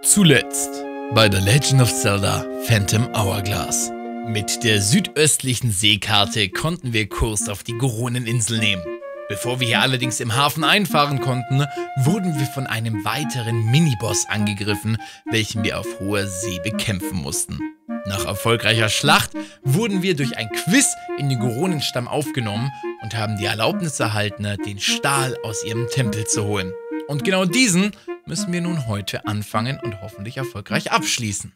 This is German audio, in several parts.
Zuletzt bei The Legend of Zelda Phantom Hourglass. Mit der südöstlichen Seekarte konnten wir Kurs auf die Goroneninsel nehmen. Bevor wir hier allerdings im Hafen einfahren konnten, wurden wir von einem weiteren Miniboss angegriffen, welchen wir auf hoher See bekämpfen mussten. Nach erfolgreicher Schlacht wurden wir durch ein Quiz in den Goronenstamm aufgenommen und haben die Erlaubnis erhalten, den Stahl aus ihrem Tempel zu holen. Und genau diesen müssen wir nun heute anfangen und hoffentlich erfolgreich abschließen.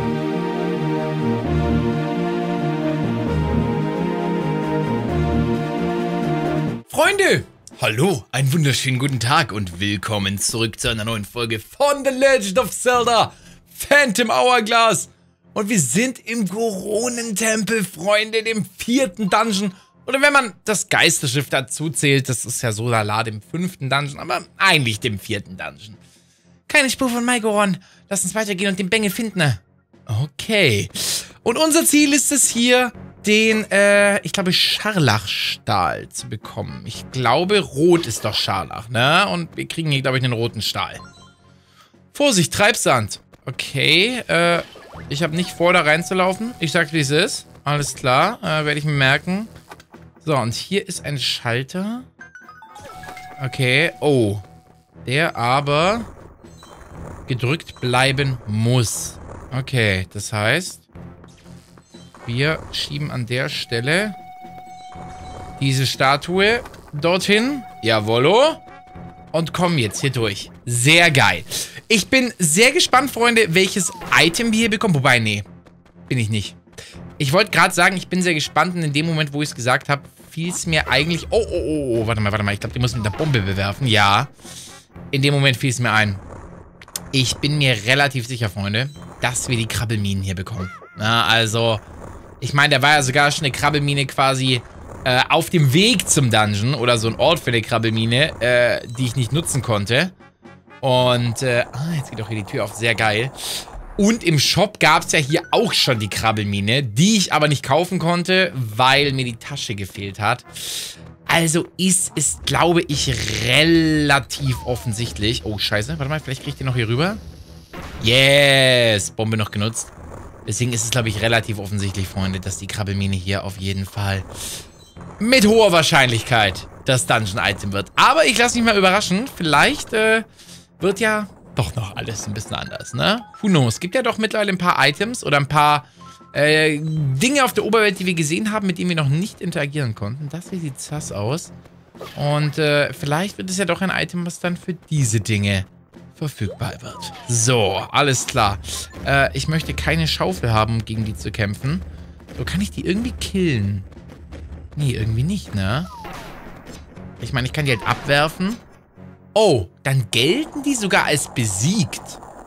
Freunde! Hallo, einen wunderschönen guten Tag und willkommen zurück zu einer neuen Folge von The Legend of Zelda Phantom Hourglass. Und wir sind im Goronentempel, Freunde, dem 4. Dungeon. Oder wenn man das Geisterschiff dazu zählt, das ist ja so lala, dem 5. Dungeon, aber eigentlich dem 4. Dungeon. Keine Spur von Maigoron. Lass uns weitergehen und den Bengel finden. Okay. Und unser Ziel ist es hier, den, ich glaube, Scharlachstahl zu bekommen. Ich glaube, rot ist doch Scharlach, ne? Und wir kriegen hier, glaube ich, einen roten Stahl. Vorsicht, Treibsand. Okay, ich habe nicht vor, da reinzulaufen. Ich sag's, wie es ist. Alles klar, werde ich mir merken. So, und hier ist ein Schalter. Okay, oh. Der aber gedrückt bleiben muss. Okay, das heißt, wir schieben an der Stelle diese Statue dorthin. Jawollo. Und kommen jetzt hier durch. Sehr geil. Ich bin sehr gespannt, Freunde, welches Item wir hier bekommen. Wobei, nee, bin ich nicht. Ich wollte gerade sagen, ich bin sehr gespannt und in dem Moment, wo ich es gesagt habe, fiel es mir eigentlich... Oh, warte mal. Ich glaube, die muss mit der Bombe bewerfen. Ja. In dem Moment fiel es mir ein. Ich bin mir relativ sicher, Freunde, dass wir die Krabbelminen hier bekommen. Na, also, ich meine, da war ja sogar schon eine Krabbelmine quasi auf dem Weg zum Dungeon. Oder so ein Ort für eine Krabbelmine, die ich nicht nutzen konnte. Und, jetzt geht auch hier die Tür auf. Sehr geil. Und im Shop gab es ja hier auch schon die Krabbelmine, die ich aber nicht kaufen konnte, weil mir die Tasche gefehlt hat. Also ist es, glaube ich, relativ offensichtlich. Oh, scheiße. Warte mal, vielleicht kriege ich den noch hier rüber. Yes! Bombe noch genutzt. Deswegen ist es, glaube ich, relativ offensichtlich, Freunde, dass die Krabbelmine hier auf jeden Fall mit hoher Wahrscheinlichkeit das Dungeon-Item wird. Aber ich lasse mich mal überraschen. Vielleicht wird ja doch noch alles ein bisschen anders, ne? Who knows? Es gibt ja doch mittlerweile ein paar Items oder ein paar Dinge auf der Oberwelt, die wir gesehen haben, mit denen wir noch nicht interagieren konnten. Das hier sieht sass aus. Und vielleicht wird es ja doch ein Item, was dann für diese Dinge verfügbar wird. So, alles klar. Ich möchte keine Schaufel haben, um gegen die zu kämpfen. So, kann ich die irgendwie killen? Nee, irgendwie nicht, ne? Ich meine, ich kann die halt abwerfen. Oh, dann gelten die sogar als besiegt.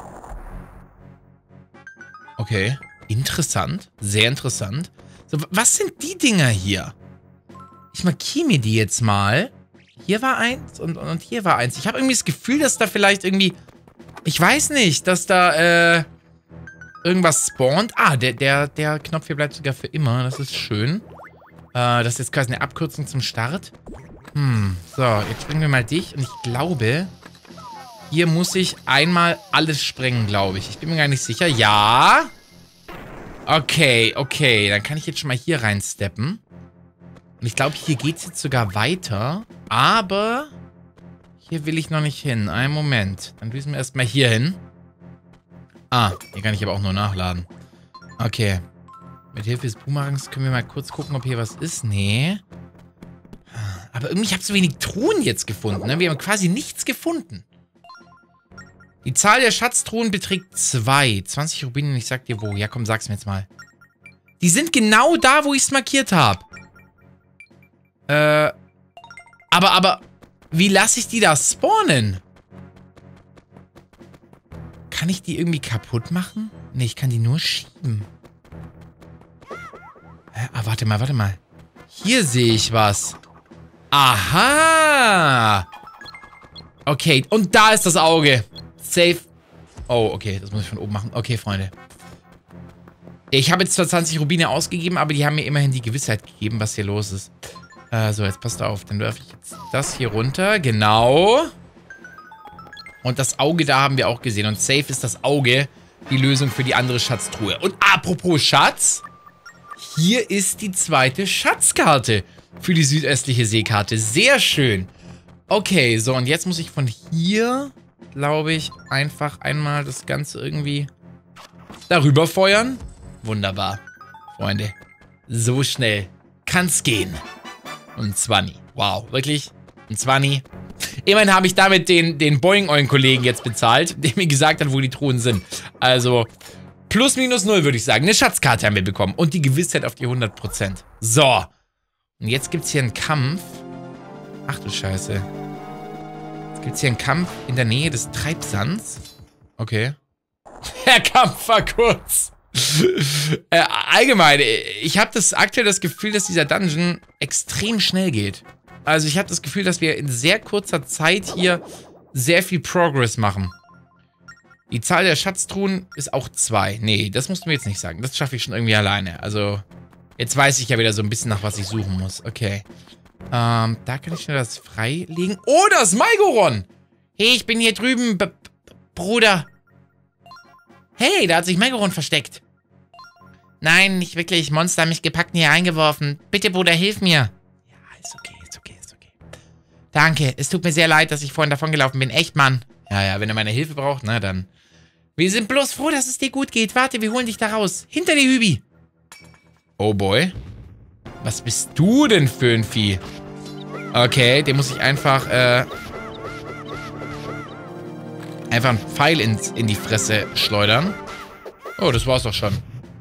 Okay. Interessant. Sehr interessant. So, was sind die Dinger hier? Ich markiere mir die jetzt mal. Hier war eins und hier war eins. Ich habe irgendwie das Gefühl, dass da vielleicht irgendwie... Ich weiß nicht, dass da irgendwas spawnt. Ah, der Knopf hier bleibt sogar für immer. Das ist schön. Das ist jetzt quasi eine Abkürzung zum Start. So, jetzt sprengen wir mal dich. Und ich glaube, hier muss ich einmal alles sprengen, glaube ich. Ich bin mir gar nicht sicher. Ja. Okay. Dann kann ich jetzt schon mal hier reinsteppen. Und ich glaube, hier geht es jetzt sogar weiter. Aber hier will ich noch nicht hin. Einen Moment. Dann düsen wir erstmal hier hin. Ah, hier kann ich aber auch nur nachladen. Okay. Mit Hilfe des Boomerangs können wir mal kurz gucken, ob hier was ist. Nee. Aber irgendwie, ich habe so wenig Truhen jetzt gefunden. Ne? Wir haben quasi nichts gefunden. Die Zahl der Schatztruhen beträgt 2. 20 Rubine, ich sag dir wo. Ja, komm, sag's mir jetzt mal. Die sind genau da, wo ich es markiert habe. Aber, wie lasse ich die da spawnen? Kann ich die irgendwie kaputt machen? Nee, ich kann die nur schieben. Ah, warte mal. Hier sehe ich was. Aha! Okay, und da ist das Auge. Safe. Oh, okay, das muss ich von oben machen. Okay, Freunde. Ich habe jetzt zwar 20 Rubine ausgegeben, aber die haben mir immerhin die Gewissheit gegeben, was hier los ist. So, jetzt passt auf. Dann werfe ich jetzt das hier runter. Genau. Und das Auge da haben wir auch gesehen. Und safe ist das Auge die Lösung für die andere Schatztruhe. Und apropos Schatz, hier ist die zweite Schatzkarte für die südöstliche Seekarte. Sehr schön. Okay, so und jetzt muss ich von hier, glaube ich, einfach einmal das Ganze irgendwie darüber feuern. Wunderbar, Freunde. So schnell kann's gehen. Und ein 20. Wow, wirklich? Ein 20. Immerhin habe ich damit den Boing-Oing-Kollegen jetzt bezahlt, der mir gesagt hat, wo die Truhen sind. Also, plus minus 0 würde ich sagen. Eine Schatzkarte haben wir bekommen. Und die Gewissheit auf die 100%. So. Und jetzt gibt es hier einen Kampf. Ach du Scheiße. Jetzt gibt es hier einen Kampf in der Nähe des Treibsands. Okay. Der Kampf war kurz. Allgemein, ich habe aktuell das Gefühl, dass dieser Dungeon extrem schnell geht. Also ich habe das Gefühl, dass wir in sehr kurzer Zeit hier sehr viel Progress machen. Die Zahl der Schatztruhen ist auch 2. Nee, das musst du mir jetzt nicht sagen. Das schaffe ich schon irgendwie alleine. Also, jetzt weiß ich ja wieder so ein bisschen, nach was ich suchen muss. Okay. Da kann ich schnell das freilegen. Oh, das Maigoron! Hey, ich bin hier drüben, Bruder. Hey, da hat sich Maigoron versteckt. Nein, nicht wirklich. Monster haben mich gepackt und hier eingeworfen. Bitte, Bruder, hilf mir. Ja, ist okay, ist okay, ist okay. Danke, es tut mir sehr leid, dass ich vorhin davongelaufen bin. Echt, Mann. Ja, wenn er meine Hilfe braucht, na dann. Wir sind bloß froh, dass es dir gut geht. Warte, wir holen dich da raus. Hinter dir, Hübi. Oh boy. Was bist du denn für ein Vieh? Okay, den muss ich einfach, einfach einen Pfeil in die Fresse schleudern. Oh, das war's doch schon.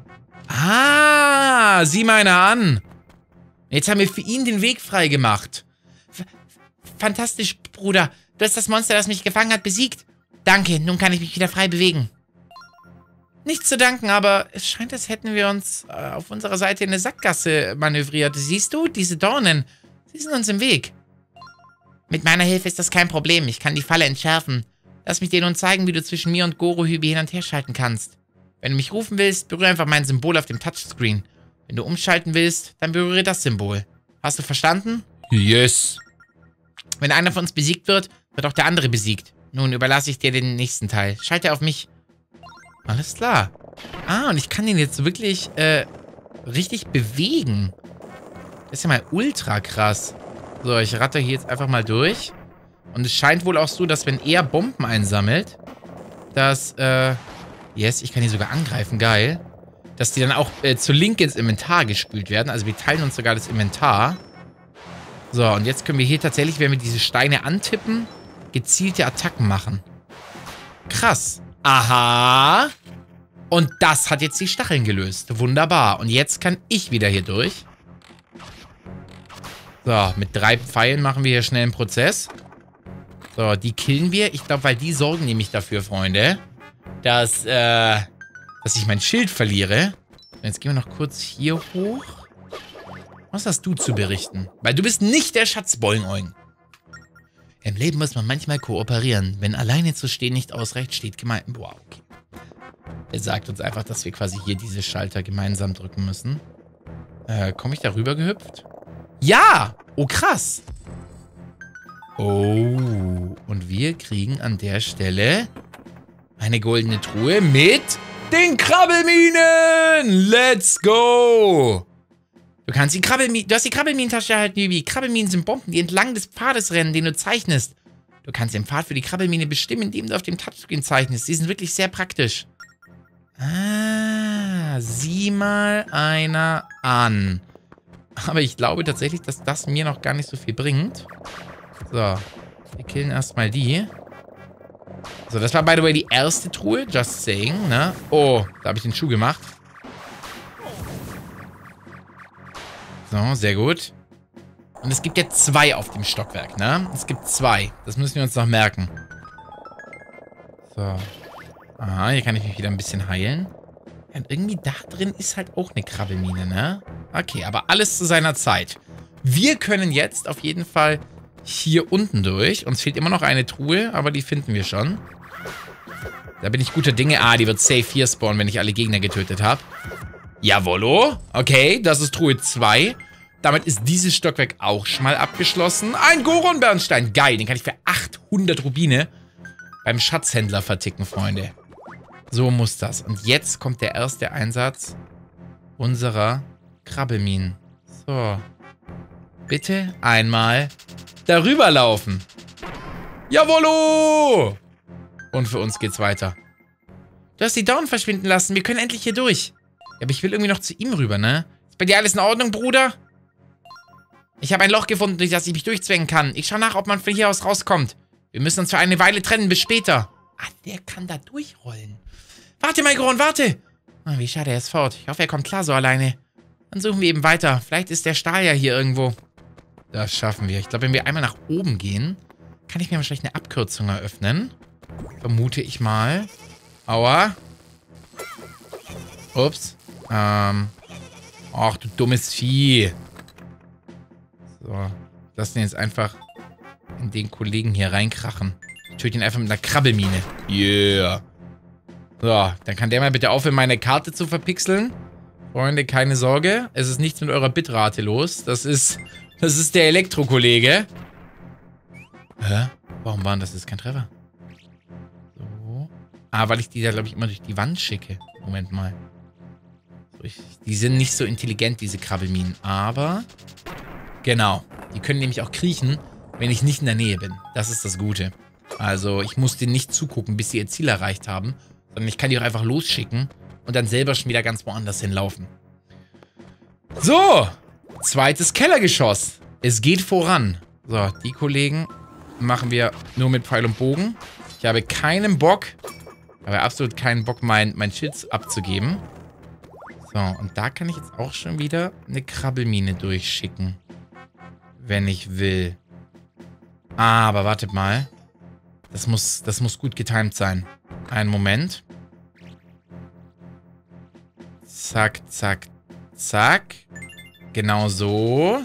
Ah, sieh mal einer an. Jetzt haben wir für ihn den Weg frei gemacht. Fantastisch, Bruder. Du hast das Monster, das mich gefangen hat, besiegt. Danke, nun kann ich mich wieder frei bewegen. Nichts zu danken, aber es scheint, als hätten wir uns auf unserer Seite in eine Sackgasse manövriert. Siehst du, diese Dornen, sie sind uns im Weg. Mit meiner Hilfe ist das kein Problem. Ich kann die Falle entschärfen. Lass mich dir nun zeigen, wie du zwischen mir und Gorohybi hin und her schalten kannst. Wenn du mich rufen willst, berühre einfach mein Symbol auf dem Touchscreen. Wenn du umschalten willst, dann berühre das Symbol. Hast du verstanden? Yes. Wenn einer von uns besiegt wird, wird auch der andere besiegt. Nun überlasse ich dir den nächsten Teil. Schalte auf mich. Alles klar. Ah, und ich kann den jetzt wirklich, richtig bewegen. Das ist ja mal ultra krass. So, ich ratter hier jetzt einfach mal durch. Und es scheint wohl auch so, dass wenn er Bomben einsammelt, dass, yes, ich kann hier sogar angreifen, geil. Dass die dann auch zur Linke ins Inventar gespült werden. Also wir teilen uns sogar das Inventar. So, und jetzt können wir hier tatsächlich, wenn wir diese Steine antippen, gezielte Attacken machen. Krass. Aha. Und das hat jetzt die Stacheln gelöst. Wunderbar. Und jetzt kann ich wieder hier durch. So, mit 3 Pfeilen machen wir hier schnell einen Prozess. So, die killen wir. Ich glaube, weil die sorgen nämlich dafür, Freunde, dass ich mein Schild verliere. Und jetzt gehen wir noch kurz hier hoch. Was hast du zu berichten? Weil du bist nicht der Schatz-Boing-Oing. Im Leben muss man manchmal kooperieren. Wenn alleine zu stehen nicht ausreicht, steht gemein... Wow, okay. Er sagt uns einfach, dass wir quasi hier diese Schalter gemeinsam drücken müssen. Komme ich da rüber gehüpft? Ja! Oh, krass. Oh, und wir kriegen an der Stelle eine goldene Truhe mit den Krabbelminen. Let's go! Du hast die Krabbelminentasche erhalten, Hübi. Krabbelminen sind Bomben, die entlang des Pfades rennen, den du zeichnest. Du kannst den Pfad für die Krabbelmine bestimmen, indem du auf dem Touchscreen zeichnest. Die sind wirklich sehr praktisch. Ah, sieh mal einer an. Aber ich glaube tatsächlich, dass das mir noch gar nicht so viel bringt. So, wir killen erstmal die. So, das war by the way die erste Truhe, just saying, ne? Oh, da habe ich den Schuh gemacht. So, sehr gut. Und es gibt ja 2 auf dem Stockwerk, ne? Es gibt 2. Das müssen wir uns noch merken. So. Aha, hier kann ich mich wieder ein bisschen heilen. Ja, und irgendwie da drin ist halt auch eine Krabbelmine, ne? Okay, aber alles zu seiner Zeit. Wir können jetzt auf jeden Fall hier unten durch. Uns fehlt immer noch eine Truhe, aber die finden wir schon. Da bin ich guter Dinge. Ah, die wird safe hier spawnen, wenn ich alle Gegner getötet habe. Jawollo. Okay, das ist Truhe 2. Damit ist dieses Stockwerk auch schon mal abgeschlossen. Ein Goron-Bernstein. Geil, den kann ich für 800 Rubine beim Schatzhändler verticken, Freunde. So muss das. Und jetzt kommt der erste Einsatz unserer Krabbelminen. So. Bitte einmal darüber laufen. Jawollo! Und für uns geht's weiter. Du hast die Dornen verschwinden lassen. Wir können endlich hier durch. Ja, aber ich will irgendwie noch zu ihm rüber, ne? Ist bei dir alles in Ordnung, Bruder? Ich habe ein Loch gefunden, durch das ich mich durchzwängen kann. Ich schaue nach, ob man von hier aus rauskommt. Wir müssen uns für eine Weile trennen. Bis später. Ah, der kann da durchrollen. Warte, Migron, warte! Oh, wie schade, er ist fort. Ich hoffe, er kommt klar so alleine. Dann suchen wir eben weiter. Vielleicht ist der Stahl ja hier irgendwo. Das schaffen wir. Ich glaube, wenn wir einmal nach oben gehen, kann ich mir wahrscheinlich eine Abkürzung eröffnen. Vermute ich mal. Aua. Ups. Ach, du dummes Vieh. So. Lass den jetzt einfach in den Kollegen hier reinkrachen. Ich töte ihn einfach mit einer Krabbelmine. Yeah. So, dann kann der mal bitte aufhören, meine Karte zu verpixeln. Freunde, keine Sorge. Es ist nichts mit eurer Bitrate los. Das ist der Elektrokollege. Hä? Warum war das? Das ist kein Treffer. So. Ah, weil ich die da, glaube ich, immer durch die Wand schicke. Moment mal. So, die sind nicht so intelligent, diese Krabbelminen. Aber, genau. Die können nämlich auch kriechen, wenn ich nicht in der Nähe bin. Das ist das Gute. Also, ich muss denen nicht zugucken, bis sie ihr Ziel erreicht haben. Sondern ich kann die auch einfach losschicken und dann selber schon wieder ganz woanders hinlaufen. So. Zweites Kellergeschoss. Es geht voran. So, die Kollegen machen wir nur mit Pfeil und Bogen. Ich habe keinen Bock, aber absolut keinen Bock, mein Schild abzugeben. So, und da kann ich jetzt auch schon wieder eine Krabbelmine durchschicken. Wenn ich will. Aber wartet mal. Das muss gut getimt sein. Einen Moment. Zack, zack, zack. Genau so.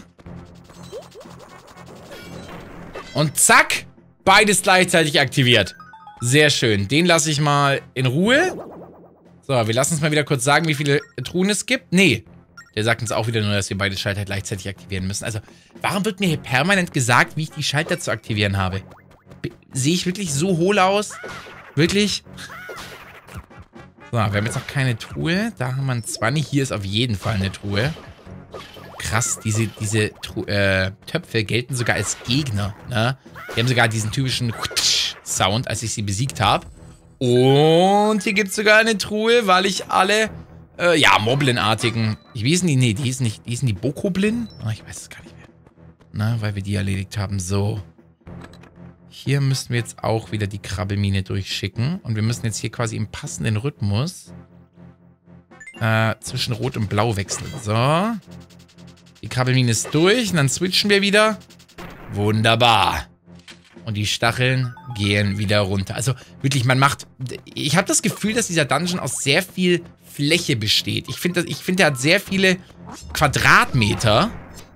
Und zack. Beides gleichzeitig aktiviert. Sehr schön. Den lasse ich mal in Ruhe. So, wir lassen uns mal wieder kurz sagen, wie viele Truhen es gibt. Nee. Der sagt uns auch wieder nur, dass wir beide Schalter gleichzeitig aktivieren müssen. Also, warum wird mir hier permanent gesagt, wie ich die Schalter zu aktivieren habe? Sehe ich wirklich so hohl aus? Wirklich? So, wir haben jetzt noch keine Truhe. Da haben wir einen 20. Hier ist auf jeden Fall eine Truhe. Krass, diese Töpfe gelten sogar als Gegner, ne? Die haben sogar diesen typischen Sound, als ich sie besiegt habe. Und hier gibt es sogar eine Truhe, weil ich alle, Moblin-artigen... Wie hießen die? Nee, die hießen die Bokoblin? Oh, ich weiß es gar nicht mehr. Na, weil wir die erledigt haben. So. Hier müssen wir jetzt auch wieder die Krabbelmine durchschicken. Und wir müssen jetzt hier quasi im passenden Rhythmus zwischen Rot und Blau wechseln. So. Die Krabbelmine ist durch. Und dann switchen wir wieder. Wunderbar. Und die Stacheln gehen wieder runter. Also wirklich, man macht... Ich habe das Gefühl, dass dieser Dungeon aus sehr viel Fläche besteht. Ich finde, er hat sehr viele Quadratmeter.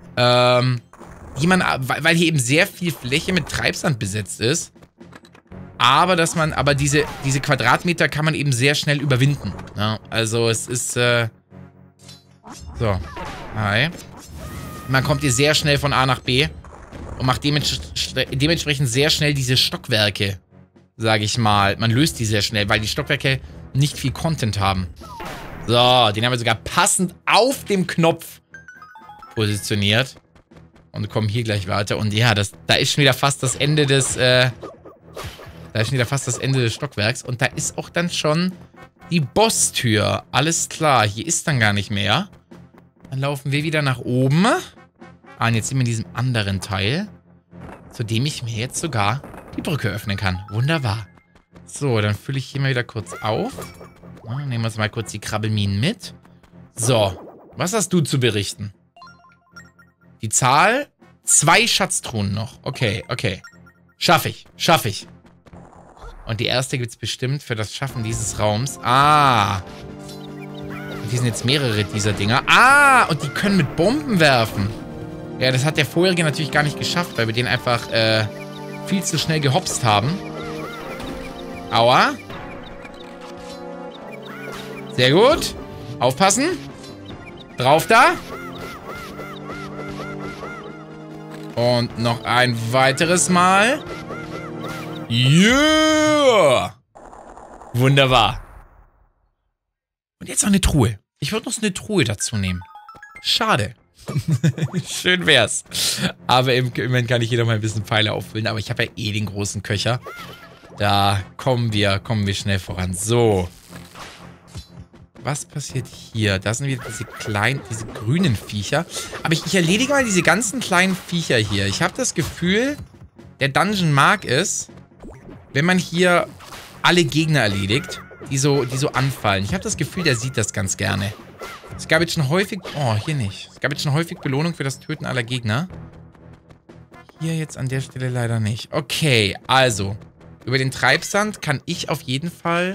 Weil hier eben sehr viel Fläche mit Treibsand besetzt ist. Aber diese Quadratmeter kann man eben sehr schnell überwinden. Ja, also es ist, so. Hi. Man kommt hier sehr schnell von A nach B. Und macht dementsprechend sehr schnell diese Stockwerke, sage ich mal. Man löst die sehr schnell, weil die Stockwerke nicht viel Content haben. So, den haben wir sogar passend auf dem Knopf positioniert. Und kommen hier gleich weiter. Und ja, da ist schon wieder fast das Ende des, Stockwerks. Und da ist auch dann schon die Bosstür. Alles klar, hier ist dann gar nicht mehr. Dann laufen wir wieder nach oben. Ah, und jetzt sind wir in diesem anderen Teil, zu dem ich mir jetzt sogar die Brücke öffnen kann. Wunderbar. So, dann fülle ich hier mal wieder kurz auf. Ja, nehmen wir uns mal kurz die Krabbelminen mit. So, was hast du zu berichten? Die Zahl, 2 Schatztruhen noch. Okay, okay. Schaffe ich. Und die erste gibt es bestimmt für das Schaffen dieses Raums. Ah. Und hier sind jetzt mehrere dieser Dinger. Ah, und die können mit Bomben werfen. Ja, das hat der vorherige natürlich gar nicht geschafft, weil wir den einfach viel zu schnell gehopst haben. Aua. Sehr gut. Aufpassen. Drauf da. Und noch ein weiteres Mal. Yeah! Wunderbar. Und jetzt noch eine Truhe. Ich würde noch so eine Truhe dazu nehmen. Schade. Schön wär's. Aber im Moment kann ich hier noch mal ein bisschen Pfeile auffüllen. Aber ich habe ja eh den großen Köcher. Da kommen wir schnell voran. So. Was passiert hier? Da sind wieder diese grünen Viecher. Aber ich erledige mal diese ganzen kleinen Viecher hier. Ich habe das Gefühl, der Dungeon mag es, wenn man hier alle Gegner erledigt, die so anfallen. Ich habe das Gefühl, der sieht das ganz gerne. Es gab jetzt schon häufig... Oh, hier nicht. Es gab jetzt schon häufig Belohnung für das Töten aller Gegner. Hier jetzt an der Stelle leider nicht. Okay, also. Über den Treibsand kann ich auf jeden Fall...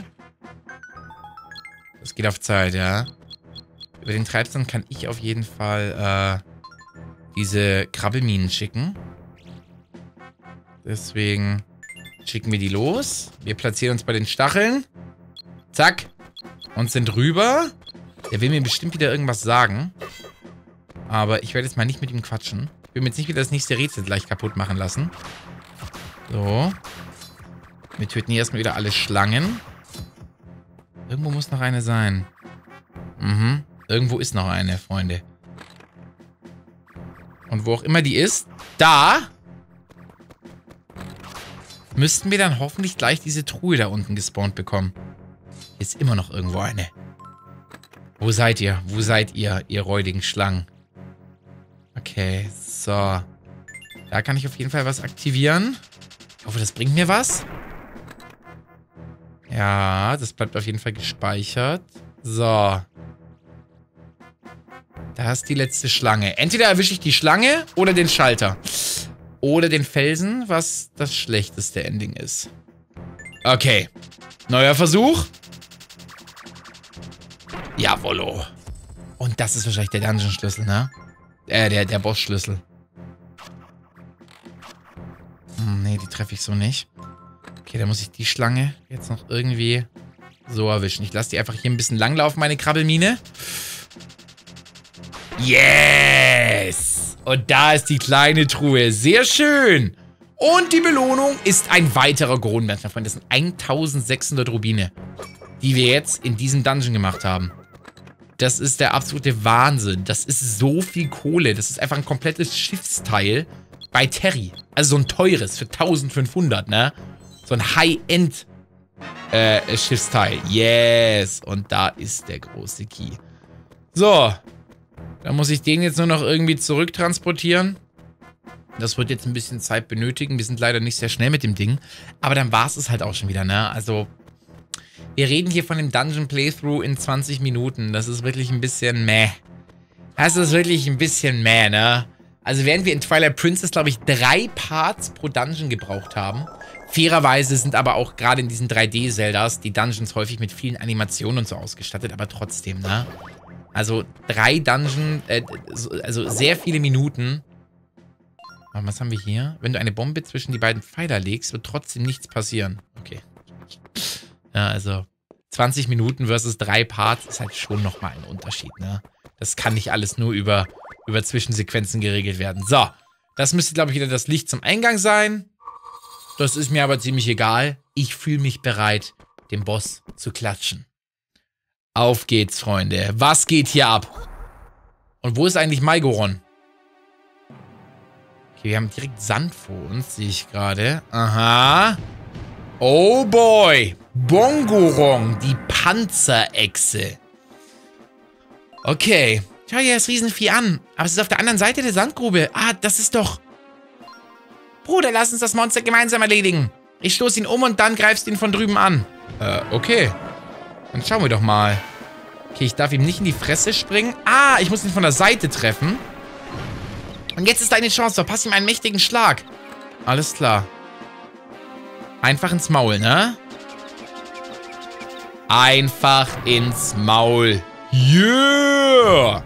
Das geht auf Zeit, ja. Über den Treibsand kann ich auf jeden Fall diese Krabbelminen schicken. Deswegen schicken wir die los. Wir platzieren uns bei den Stacheln. Zack. Und sind rüber. Der will mir bestimmt wieder irgendwas sagen. Aber ich werde jetzt mal nicht mit ihm quatschen. Ich will mir jetzt nicht wieder das nächste Rätsel gleich kaputt machen lassen. So. Wir töten hier erstmal wieder alle Schlangen. Irgendwo muss noch eine sein. Mhm. Irgendwo ist noch eine, Freunde. Und wo auch immer die ist, da müssten wir dann hoffentlich gleich diese Truhe da unten gespawnt bekommen. Hier ist immer noch irgendwo eine. Wo seid ihr? Wo seid ihr, ihr räudigen Schlangen? Okay, so. Da kann ich auf jeden Fall was aktivieren. Ich hoffe, das bringt mir was. Ja, das bleibt auf jeden Fall gespeichert. So. Da ist die letzte Schlange. Entweder erwische ich die Schlange oder den Schalter. Oder den Felsen, was das schlechteste Ending ist. Okay. Neuer Versuch. Jawollo. Und das ist wahrscheinlich der Dungeon-Schlüssel, ne? Der Boss-Schlüssel. Nee, die treffe ich so nicht. Okay, dann muss ich die Schlange jetzt noch irgendwie so erwischen. Ich lasse die einfach hier ein bisschen langlaufen, meine Krabbelmine. Yes! Und da ist die kleine Truhe. Sehr schön. Und die Belohnung ist ein weiterer Grund. Das sind 1600 Rubine, die wir jetzt in diesem Dungeon gemacht haben. Das ist der absolute Wahnsinn. Das ist so viel Kohle. Das ist einfach ein komplettes Schiffsteil bei Terry. Also so ein teures für 1500, ne? So ein High-End Schiffsteil. Yes. Und da ist der große Key. So. Dann muss ich den jetzt nur noch irgendwie zurücktransportieren. Das wird jetzt ein bisschen Zeit benötigen. Wir sind leider nicht sehr schnell mit dem Ding. Aber dann war es halt auch schon wieder, ne? Also... Wir reden hier von dem Dungeon Playthrough in 20 Minuten. Das ist wirklich ein bisschen meh. Das ist wirklich ein bisschen meh, ne? Also während wir in Twilight Princess, glaube ich, 3 Parts pro Dungeon gebraucht haben. Fairerweise sind aber auch gerade in diesen 3D-Zeldas die Dungeons häufig mit vielen Animationen und so ausgestattet. Aber trotzdem, ne? Also 3 Dungeon, also sehr viele Minuten. Aber was haben wir hier? Wenn du eine Bombe zwischen die beiden Pfeiler legst, wird trotzdem nichts passieren. Okay. Ja, also 20 Minuten versus 3 Parts ist halt schon nochmal ein Unterschied, ne? Das kann nicht alles nur über Zwischensequenzen geregelt werden. So, das müsste, glaube ich, wieder das Licht zum Eingang sein. Das ist mir aber ziemlich egal. Ich fühle mich bereit, dem Boss zu klatschen. Auf geht's, Freunde. Was geht hier ab? Und wo ist eigentlich Maigoron? Okay, wir haben direkt Sand vor uns, sehe ich gerade. Aha. Oh boy. Bongorong, die Panzerechse. Okay. Schau dir das Riesenvieh an. Aber es ist auf der anderen Seite der Sandgrube. Ah, das ist doch... Bruder, lass uns das Monster gemeinsam erledigen. Ich stoße ihn um und dann greifst ihn von drüben an. Okay. Dann schauen wir doch mal. Okay, ich darf ihm nicht in die Fresse springen. Ah, ich muss ihn von der Seite treffen. Und jetzt ist deine Chance. Verpass ihm einen mächtigen Schlag. Alles klar. Einfach ins Maul, ne? Einfach ins Maul. Yeah!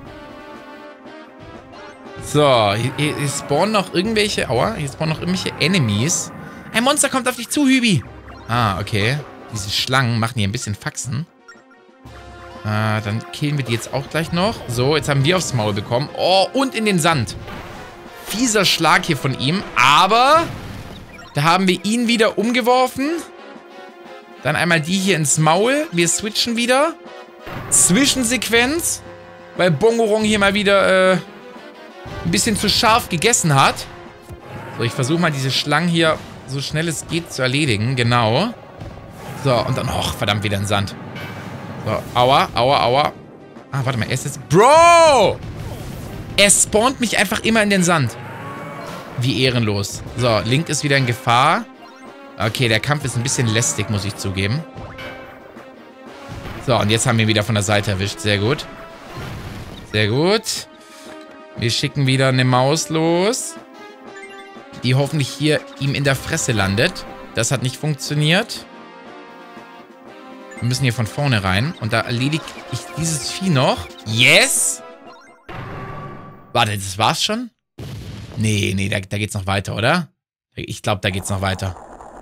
So, hier spawnen noch irgendwelche... Aua, hier spawnen noch irgendwelche Enemies. Ein Monster kommt auf dich zu, Hübi. Ah, okay. Diese Schlangen machen hier ein bisschen Faxen. Dann killen wir die jetzt auch gleich noch. So, jetzt haben wir aufs Maul bekommen. Oh, und in den Sand. Fieser Schlag hier von ihm. Aber Da haben wir ihn wieder umgeworfen. Dann einmal die hier ins Maul. Wir switchen wieder. Zwischensequenz. Weil Bongorong hier mal wieder ein bisschen zu scharf gegessen hat. So, ich versuche mal diese Schlangen hier so schnell es geht zu erledigen. Genau. So, und dann, och, verdammt, wieder in Sand. So, aua, aua, aua. Ah, warte mal, er ist jetzt... Bro! Er spawnt mich einfach immer in den Sand. Wie ehrenlos. So, Link ist wieder in Gefahr. Okay, der Kampf ist ein bisschen lästig, muss ich zugeben. So, und jetzt haben wir ihn wieder von der Seite erwischt. Sehr gut. Sehr gut. Wir schicken wieder eine Maus los. Die hoffentlich hier ihm in der Fresse landet. Das hat nicht funktioniert. Wir müssen hier von vorne rein. Und da erledige ich dieses Vieh noch. Yes! Warte, das war's schon? Nee, da geht's noch weiter, oder? Ich glaube, da geht's noch weiter.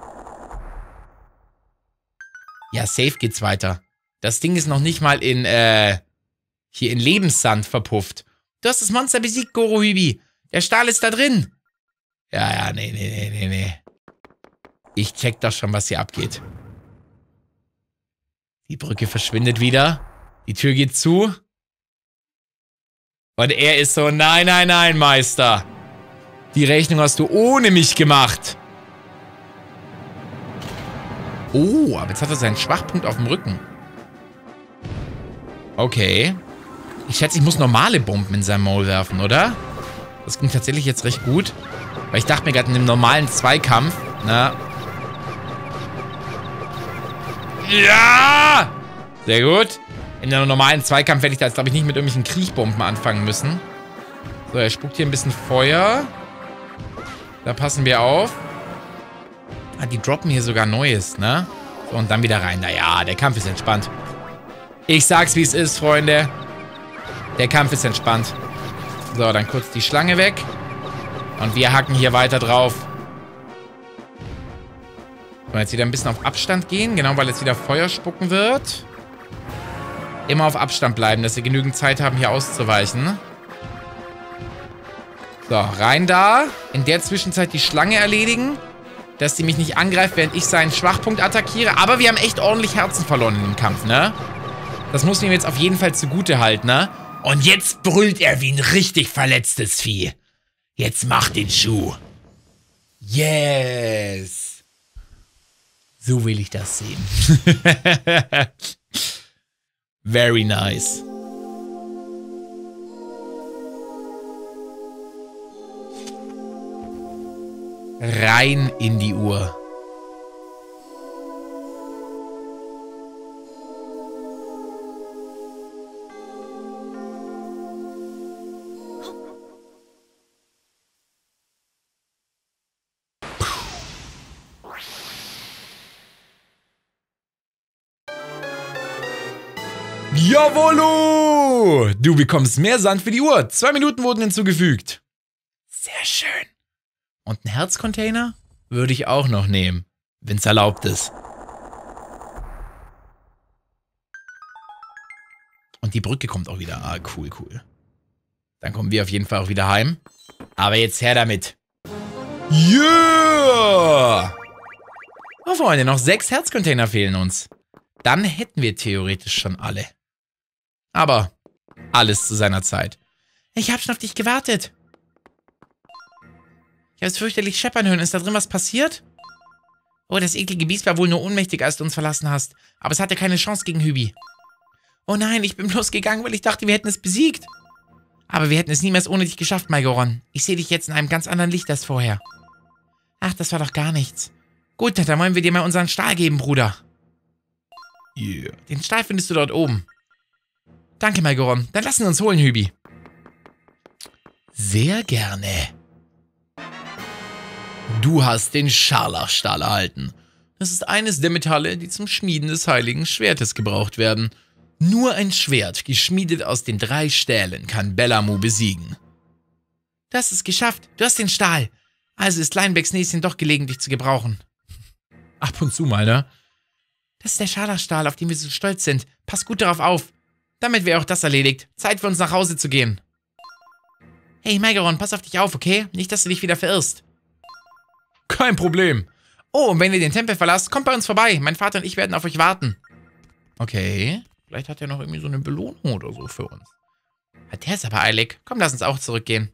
Ja, safe geht's weiter. Das Ding ist noch nicht mal in, hier in Lebenssand verpufft. Du hast das Monster besiegt, Gorohybi. Der Stahl ist da drin. Ja, nee. Ich check doch schon, was hier abgeht. Die Brücke verschwindet wieder. Die Tür geht zu. Und er ist so, nein, Meister. Die Rechnung hast du ohne mich gemacht. Oh, aber jetzt hat er seinen Schwachpunkt auf dem Rücken. Okay. Ich schätze, ich muss normale Bomben in seinem Maul werfen, oder? Das ging tatsächlich jetzt recht gut. Weil ich dachte mir gerade in dem normalen Zweikampf, na... Ja! Sehr gut. In einem normalen Zweikampf werde ich da jetzt, glaube ich, nicht mit irgendwelchen Kriechbomben anfangen müssen. So, er spuckt hier ein bisschen Feuer. Da passen wir auf. Ah, die droppen hier sogar Neues, ne? So, und dann wieder rein. Naja, der Kampf ist entspannt. Ich sag's, wie es ist, Freunde. Der Kampf ist entspannt. So, dann kurz die Schlange weg. Und wir hacken hier weiter drauf. So, jetzt wieder ein bisschen auf Abstand gehen. Genau, weil jetzt wieder Feuer spucken wird. Immer auf Abstand bleiben, dass wir genügend Zeit haben, hier auszuweichen. So, rein da. In der Zwischenzeit die Schlange erledigen. Dass die mich nicht angreift, während ich seinen Schwachpunkt attackiere. Aber wir haben echt ordentlich Herzen verloren in dem Kampf, ne? Das muss mir jetzt auf jeden Fall zugute halten, ne? Und jetzt brüllt er wie ein richtig verletztes Vieh. Jetzt mach den Schuh. Yes. So will ich das sehen. Very nice. Rein in die Uhr. Jawollo! Du bekommst mehr Sand für die Uhr. 2 Minuten wurden hinzugefügt. Sehr schön. Und einen Herzcontainer würde ich auch noch nehmen, wenn es erlaubt ist. Und die Brücke kommt auch wieder. Ah, cool. Dann kommen wir auf jeden Fall auch wieder heim. Aber jetzt her damit. Yeah! Oh, Freunde, noch 6 Herzcontainer fehlen uns. Dann hätten wir theoretisch schon alle. Aber alles zu seiner Zeit. Ich hab schon auf dich gewartet. Ich habe es fürchterlich scheppern hören. Ist da drin was passiert? Oh, das eklige Biest war wohl nur ohnmächtig, als du uns verlassen hast. Aber es hatte keine Chance gegen Hübi. Oh nein, ich bin bloß gegangen, weil ich dachte, wir hätten es besiegt. Aber wir hätten es niemals ohne dich geschafft, Maigoron. Ich sehe dich jetzt in einem ganz anderen Licht als vorher. Ach, das war doch gar nichts. Gut, dann wollen wir dir mal unseren Stahl geben, Bruder. Yeah. Den Stahl findest du dort oben. Danke, Maigoron. Dann lassen wir uns holen, Hübi. Sehr gerne. Du hast den Scharlachstahl erhalten. Das ist eines der Metalle, die zum Schmieden des heiligen Schwertes gebraucht werden. Nur ein Schwert, geschmiedet aus den 3 Stählen, kann Bellamu besiegen. Du hast es geschafft. Du hast den Stahl. Also ist Linebacks Näschen doch gelegentlich zu gebrauchen. Ab und zu mal, ne? Das ist der Scharlachstahl, auf den wir so stolz sind. Pass gut darauf auf. Damit wäre auch das erledigt. Zeit für uns nach Hause zu gehen. Hey, Maigoron, pass auf dich auf, okay? Nicht, dass du dich wieder verirrst. Kein Problem. Oh, und wenn ihr den Tempel verlasst, kommt bei uns vorbei. Mein Vater und ich werden auf euch warten. Okay. Vielleicht hat er noch irgendwie so eine Belohnung oder so für uns. Der ist aber eilig. Komm, lass uns auch zurückgehen.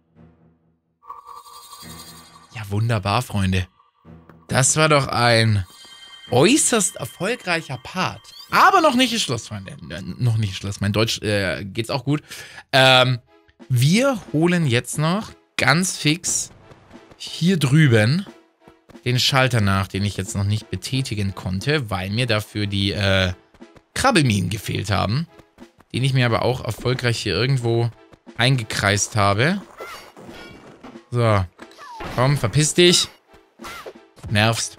Ja, wunderbar, Freunde. Das war doch ein äußerst erfolgreicher Part. Aber noch nicht das Schluss, Freunde. Noch nicht das Schluss. Mein Deutsch geht's auch gut. Wir holen jetzt noch ganz fix hier drüben den Schalter nach, den ich jetzt noch nicht betätigen konnte, weil mir dafür die Krabbelminen gefehlt haben. Den ich mir aber auch erfolgreich hier irgendwo eingekreist habe. So. Komm, verpiss dich. Nervst.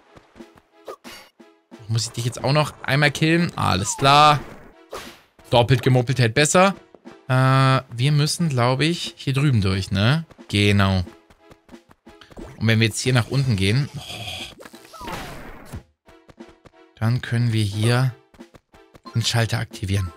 Muss ich dich jetzt auch noch einmal killen? Alles klar. Doppelt gemoppelt hätte besser. Wir müssen, glaube ich, hier drüben durch, ne? Genau. Und wenn wir jetzt hier nach unten gehen, dann können wir hier den Schalter aktivieren.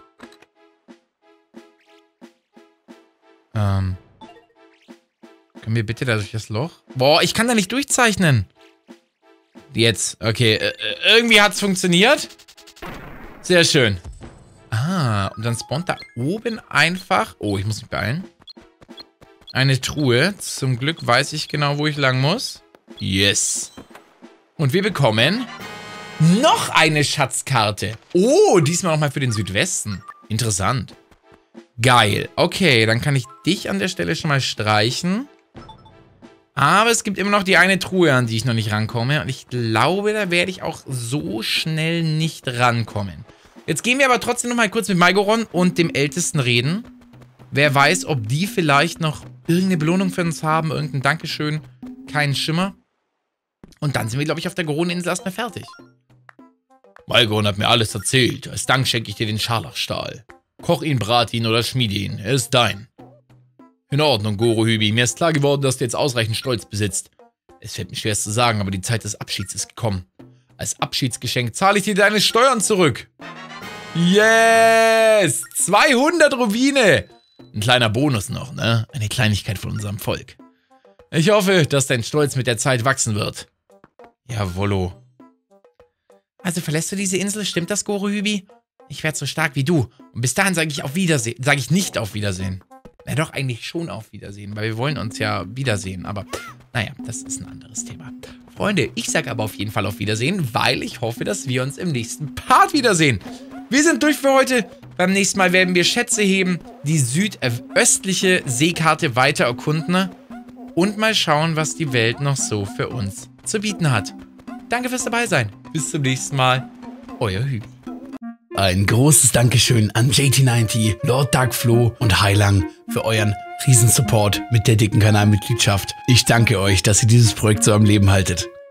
Können wir bitte da durch das Loch? Boah, ich kann da nicht durchzeichnen. Jetzt, okay. Irgendwie hat's funktioniert. Sehr schön. Ah, und dann spawnt da oben einfach... Oh, ich muss mich beeilen. Eine Truhe. Zum Glück weiß ich genau, wo ich lang muss. Yes. Und wir bekommen noch eine Schatzkarte. Oh, diesmal nochmal für den Südwesten. Interessant. Geil. Okay, dann kann ich dich an der Stelle schon mal streichen. Aber es gibt immer noch die eine Truhe, an die ich noch nicht rankomme. Und ich glaube, da werde ich auch so schnell nicht rankommen. Jetzt gehen wir aber trotzdem noch mal kurz mit Malgoron und dem Ältesten reden. Wer weiß, ob die vielleicht noch irgendeine Belohnung für uns haben, irgendein Dankeschön. Keinen Schimmer. Und dann sind wir, glaube ich, auf der Goron-Insel erstmal fertig. Malgoron hat mir alles erzählt. Als Dank schenke ich dir den Scharlachstahl. Koch ihn, brat ihn oder schmiede ihn. Er ist dein. In Ordnung, Gorohybi. Mir ist klar geworden, dass du jetzt ausreichend Stolz besitzt. Es fällt mir schwer es zu sagen, aber die Zeit des Abschieds ist gekommen. Als Abschiedsgeschenk zahle ich dir deine Steuern zurück. Yes! 200 Rubine! Ein kleiner Bonus noch, ne? Eine Kleinigkeit von unserem Volk. Ich hoffe, dass dein Stolz mit der Zeit wachsen wird. Jawollo. Also verlässt du diese Insel, stimmt das, Gorohybi? Ich werde so stark wie du. Und bis dahin sage ich auf Wiedersehen. Sage ich nicht auf Wiedersehen. Na doch, eigentlich schon auf Wiedersehen, weil wir wollen uns ja wiedersehen. Aber naja, das ist ein anderes Thema. Freunde, ich sage aber auf jeden Fall auf Wiedersehen, weil ich hoffe, dass wir uns im nächsten Part wiedersehen. Wir sind durch für heute. Beim nächsten Mal werden wir Schätze heben, die südöstliche Seekarte weiter erkunden und mal schauen, was die Welt noch so für uns zu bieten hat. Danke fürs Dabeisein. Bis zum nächsten Mal. Euer Hübi. Ein großes Dankeschön an JT90, Lord Darkflow und Heilang für euren Riesensupport mit der dicken Kanalmitgliedschaft. Ich danke euch, dass ihr dieses Projekt so am Leben haltet.